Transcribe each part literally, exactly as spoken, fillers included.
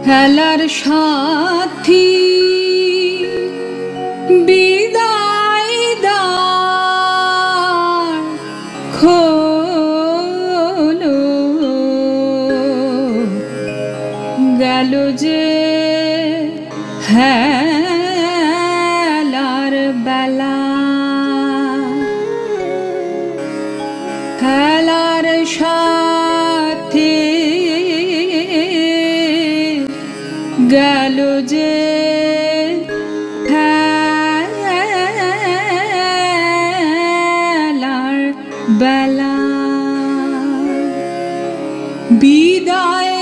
খেলার সাথী বিদায় দাও খোলো গেল যে খেলার বেলা খেলার সাথী গেল যে খেলার বেলা বিদায়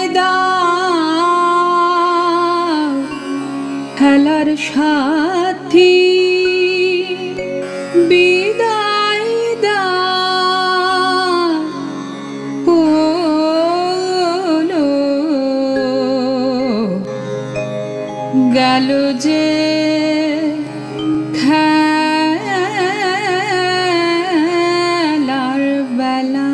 দাও খেলার সাথী বিদায় দাও খোলো গেল যে খেলার বেলা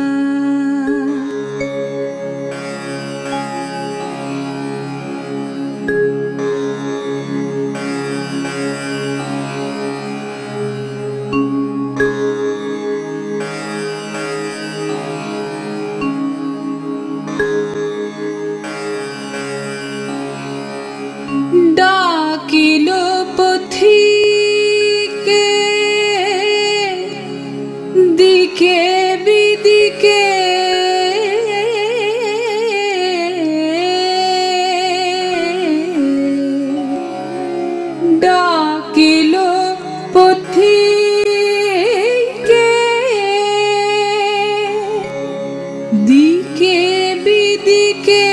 ডাকিল পথিকে দিকে বিদিকে ডাকিল পথিকে দিকে বিদিকে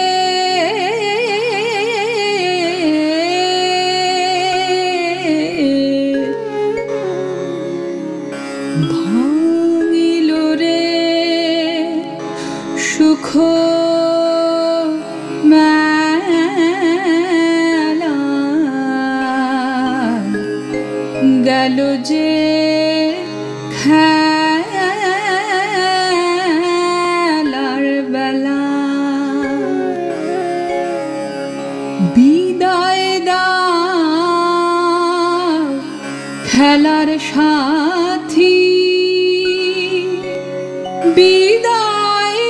ভাঙিল রে সুখ মেলা গেল যে খেলার বেলা বিদায় দাও খেলার সাথী বিদায়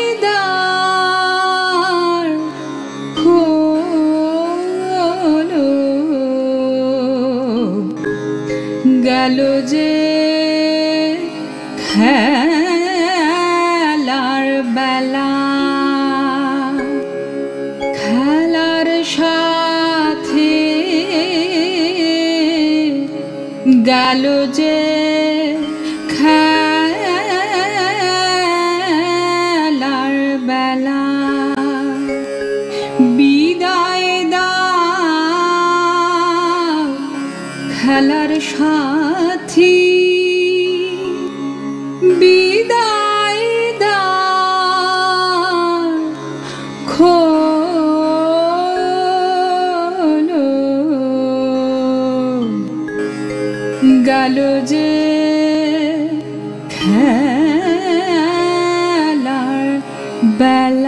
দাও খোলো গেল যে খেলার বেলা খেলার সাথে গেল যে খেলার বেলা বিদায় দাও খেলার সাথী বিদায় দাও খোলো গেল যে খেলার বেলা।